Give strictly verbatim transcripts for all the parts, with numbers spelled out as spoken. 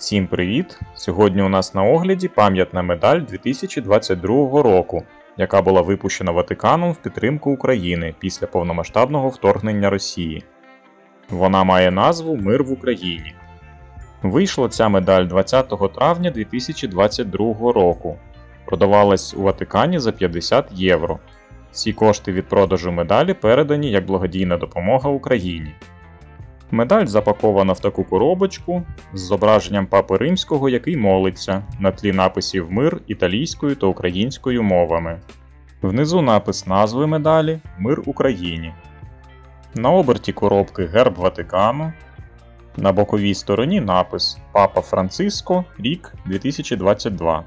Всім привіт! Сьогодні у нас на огляді пам'ятна медаль дві тисячі двадцять другого року, яка була випущена Ватиканом в підтримку України після повномасштабного вторгнення Росії. Вона має назву «Мир в Україні». Вийшла ця медаль двадцятого травня дві тисячі двадцять другого року. Продавалась у Ватикані за п'ятдесят євро. Всі кошти від продажу медалі передані як благодійна допомога Україні. Медаль запакована в таку коробочку з зображенням Папи Римського, який молиться, на тлі написів «Мир» італійською та українською мовами. Внизу напис назви медалі «Мир Україні». На оберті коробки герб Ватикану. На боковій стороні напис «Папа Франциско, рік дві тисячі двадцять два».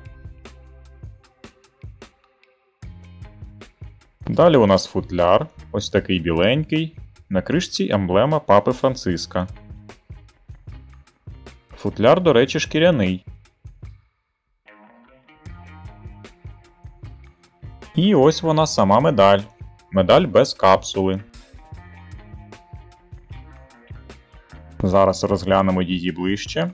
Далі у нас футляр, ось такий біленький. На кришці емблема Папи Франциска. Футляр, до речі, шкіряний. І ось вона сама медаль. Медаль без капсули. Зараз розглянемо її ближче.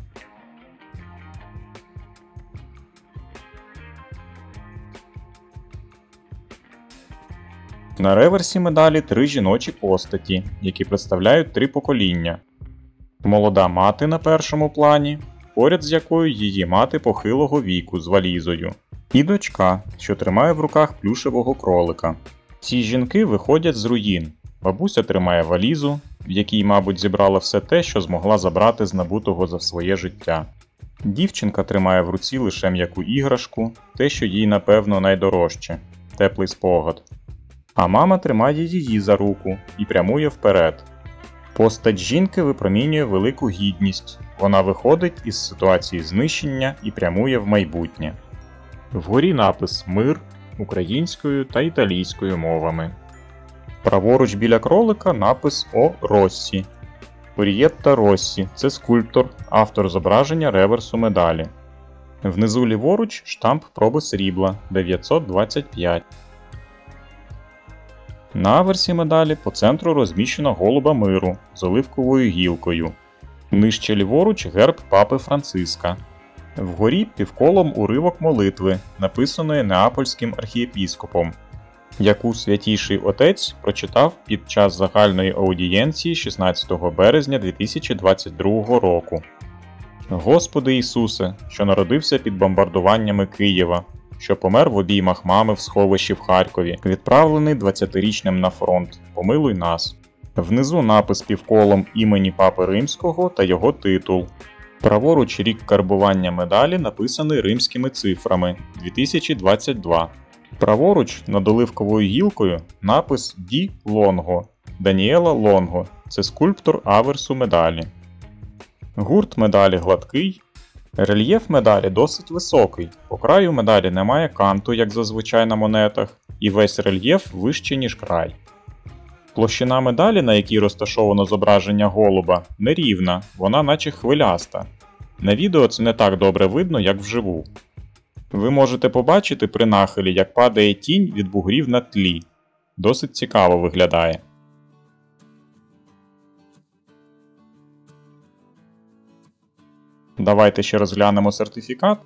На реверсі медалі три жіночі постаті, які представляють три покоління. Молода мати на першому плані, поряд з якою її мати похилого віку з валізою. І дочка, що тримає в руках плюшевого кролика. Ці жінки виходять з руїн. Бабуся тримає валізу, в якій, мабуть, зібрала все те, що змогла забрати з набутого за своє життя. Дівчинка тримає в руці лише м'яку іграшку, те, що їй, напевно, найдорожче – теплий спогад. А мама тримає її за руку і прямує вперед. Постать жінки випромінює велику гідність. Вона виходить із ситуації знищення і прямує в майбутнє. Вгорі напис «Мир» українською та італійською мовами. Праворуч біля кролика напис «О Россі». Орієтта Россі – це скульптор, автор зображення реверсу медалі. Внизу ліворуч штамп проби срібла дев'ятсот двадцять п'ять. На аверсі медалі по центру розміщено голуба миру з оливковою гілкою. Нижче ліворуч герб Папи Франциска. Вгорі півколом уривок молитви, написаної неапольським архієпіскопом, яку Святійший Отець прочитав під час загальної аудієнції шістнадцятого березня дві тисячі двадцять другого року. Господи Ісусе, що народився під бомбардуваннями Києва, що помер в обіймах мами в сховищі в Харкові, відправлений двадцятирічним на фронт, помилуй нас. Внизу напис півколом імені Папи Римського та його титул. Праворуч рік карбування медалі написаний римськими цифрами дві тисячі двадцять два. Праворуч над оливковою гілкою напис Ді Лонго, Даніела Лонго, це скульптор аверсу медалі. Гурт медалі гладкий. Рельєф медалі досить високий, по краю медалі немає канту, як зазвичай на монетах, і весь рельєф вищий, ніж край. Площина медалі, на якій розташовано зображення голуба, нерівна, вона наче хвиляста. На відео це не так добре видно, як вживу. Ви можете побачити при нахилі, як падає тінь від бугрів на тлі. Досить цікаво виглядає. Давайте ще розглянемо сертифікат.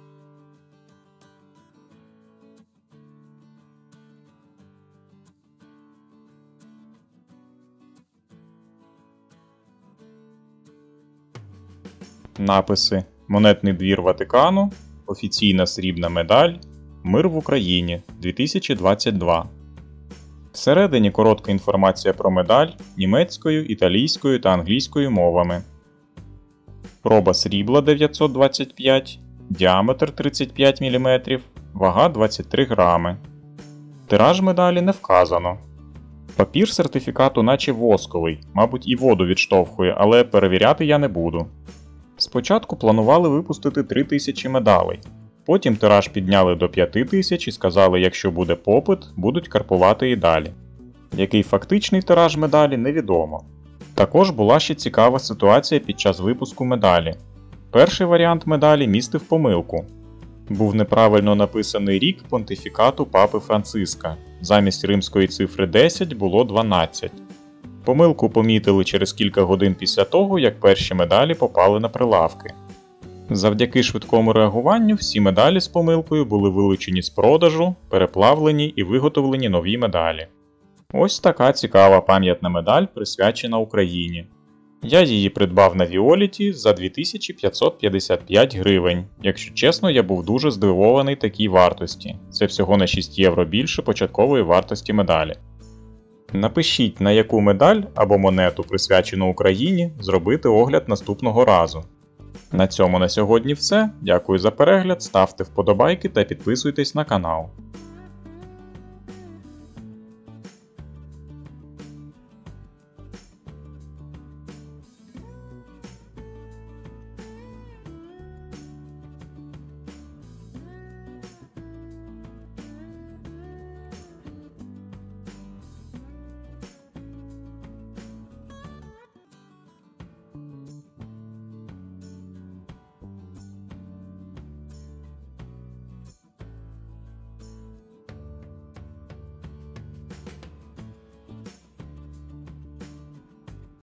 Написи «Монетний двір Ватикану», «Офіційна срібна медаль», «Мир в Україні дві тисячі двадцять два». Всередині коротка інформація про медаль німецькою, італійською та англійською мовами. Проба срібла дев'ятсот двадцять п'ять, діаметр тридцять п'ять міліметрів, вага двадцять три грами. Тираж медалі не вказано. Папір сертифікату наче восковий, мабуть і воду відштовхує, але перевіряти я не буду. Спочатку планували випустити три тисячі медалей. Потім тираж підняли до п'яти тисяч і сказали, якщо буде попит, будуть карпувати і далі. Який фактичний тираж медалі, невідомо. Також була ще цікава ситуація під час випуску медалі. Перший варіант медалі містив помилку. Був неправильно написаний рік понтифікату Папи Франциска. Замість римської цифри десять було дванадцять. Помилку помітили через кілька годин після того, як перші медалі попали на прилавки. Завдяки швидкому реагуванню всі медалі з помилкою були вилучені з продажу, переплавлені і виготовлені нові медалі. Ось така цікава пам'ятна медаль, присвячена Україні. Я її придбав на Віоліті за дві тисячі п'ятсот п'ятдесят п'ять гривень. Якщо чесно, я був дуже здивований такій вартості. Це всього на шість євро більше початкової вартості медалі. Напишіть, на яку медаль або монету, присвячену Україні, зробити огляд наступного разу. На цьому на сьогодні все. Дякую за перегляд, ставте вподобайки та підписуйтесь на канал.